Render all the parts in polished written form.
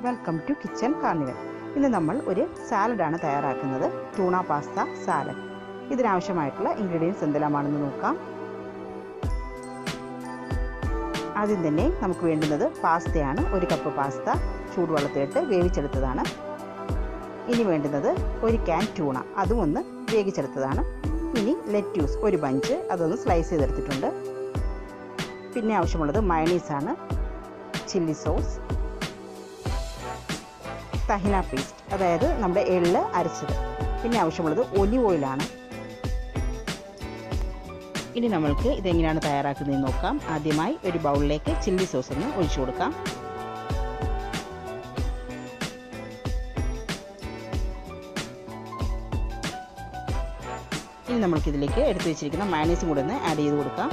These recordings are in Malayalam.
Welcome to kitchen carnival. ഇന്ന് നമ്മൾ ഒരു സാലഡാണ് തയ്യാറാക്കുന്നത്. Tuna pasta salad. ഇതിനാവശ്യമായിട്ടുള്ള ഇൻഗ്രീഡിയൻസ് എന്തെല്ലാമാണെന്ന് നോക്കാം. ആദ്യം തന്നെ നമുക്ക് വേണ്ടുന്നത് പാസ്തയാണ്. 1 കപ്പ് പാസ്ത ചൂടുവെള്ളത്തിലിട്ട് വേവിച്ചെടുത്തതാണ്. ഇനി വേണ്ടുന്നത് 1 ക്യാൻ ടൂണ, അതും ഒന്ന് വേവിച്ചെടുത്തതാണ്. ഇനി ലെറ്റ്യൂസ് 1 ബഞ്ച്, അതൊന്ന് സ്ലൈസ് ചെയ്തെടുത്തിട്ടുണ്ട്. പിന്നെ ആവശ്യമുള്ളത് മയണീസാണ്, ചില്ലി സോസ്, tahina പേസ്റ്റ്, അതായത് നമ്മുടെ എള്ള് അരച്ചത്. പിന്നെ ആവശ്യമുള്ളത് ഒലിവ് ഓയിലാണ്. ഇനി നമ്മൾക്ക് ഇതെങ്ങനെയാണ് തയ്യാറാക്കുന്നതെന്ന് നോക്കാം. ആദ്യമായി ഒരു ബൗളിലേക്ക് ചില്ലി സോസ് ഒന്ന് ഒഴിച്ചു കൊടുക്കാം. ഇനി നമ്മൾക്കിതിലേക്ക് എടുത്തു വെച്ചിരിക്കുന്ന മയണീസും കൂടെ ഒന്ന് ആഡ് ചെയ്ത് കൊടുക്കാം.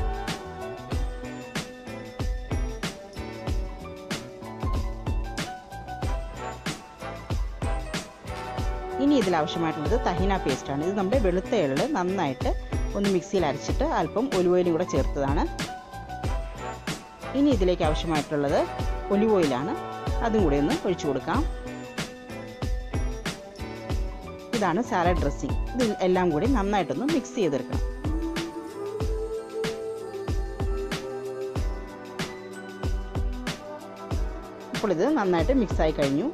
ഇനി ഇതിലാവശ്യമായിട്ടുള്ളത് tahina പേസ്റ്റാണ്. ഇത് നമ്മുടെ വെളുത്ത എള്ള് നന്നായിട്ട് ഒന്ന് മിക്സിയിൽ അരച്ചിട്ട് അല്പം ഒലിവ് ഓയിലും കൂടെ ചേർത്തതാണ്. ഇനി ഇതിലേക്ക് ആവശ്യമായിട്ടുള്ളത് ഒലിവ് ഓയിലാണ്. അതും കൂടെ ഒന്ന് ഒഴിച്ചു കൊടുക്കാം. ഇതാണ് സാലഡ് ഡ്രസ്സിങ്. ഇത് എല്ലാം കൂടി നന്നായിട്ടൊന്ന് മിക്സ് ചെയ്തെടുക്കണം. ഇപ്പോൾ ഇത് നന്നായിട്ട് മിക്സായി കഴിഞ്ഞു.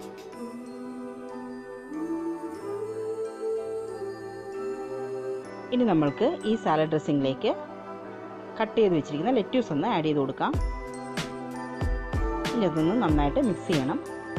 ഇനി നമ്മൾക്ക് ഈ സാലഡ് ഡ്രസ്സിങ്ങിലേക്ക് കട്ട് ചെയ്ത് വെച്ചിരിക്കുന്ന ലെറ്റ്യൂസ് ഒന്ന് ആഡ് ചെയ്ത് കൊടുക്കാം. ഇനി അതൊന്ന് നന്നായിട്ട് മിക്സ് ചെയ്യണം.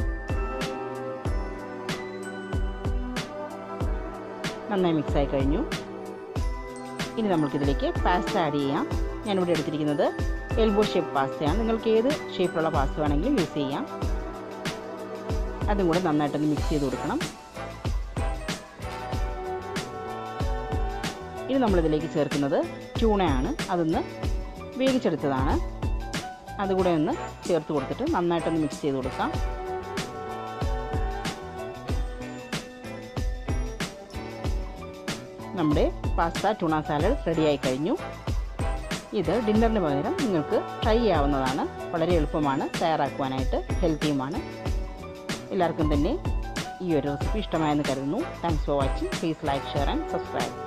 നന്നായി മിക്സായി കഴിഞ്ഞു. ഇനി നമ്മൾക്കിതിലേക്ക് പാസ്ത ആഡ് ചെയ്യാം. ഞാനിവിടെ എടുത്തിരിക്കുന്നത് എൽബോ ഷേപ്പ് പാസ്തയാണ്. നിങ്ങൾക്ക് ഏത് ഷേപ്പിലുള്ള പാസ്ത വേണമെങ്കിലും യൂസ് ചെയ്യാം. അതും കൂടെ നന്നായിട്ടൊന്ന് മിക്സ് ചെയ്ത് കൊടുക്കണം. ഇനി നമ്മളിതിലേക്ക് ചേർക്കുന്നത് ട്യൂണയാണ്. അതൊന്ന് വേവിച്ചെടുത്തതാണ്. അതുകൂടെ ഒന്ന് ചേർത്ത് കൊടുത്തിട്ട് നന്നായിട്ടൊന്ന് മിക്സ് ചെയ്ത് കൊടുക്കാം. നമ്മുടെ പാസ്ത ട്യൂണ സാലഡ് റെഡിയായി കഴിഞ്ഞു. ഇത് ഡിന്നറിന് പകരം നിങ്ങൾക്ക് ട്രൈ ചെയ്യാവുന്നതാണ്. വളരെ എളുപ്പമാണ് തയ്യാറാക്കുവാനായിട്ട്, ഹെൽത്തിയുമാണ്. എല്ലാവർക്കും തന്നെ ഈ ഒരു റെസിപ്പി ഇഷ്ടമായെന്ന് കരുതുന്നു. Thanks for watching. Please like, share and subscribe.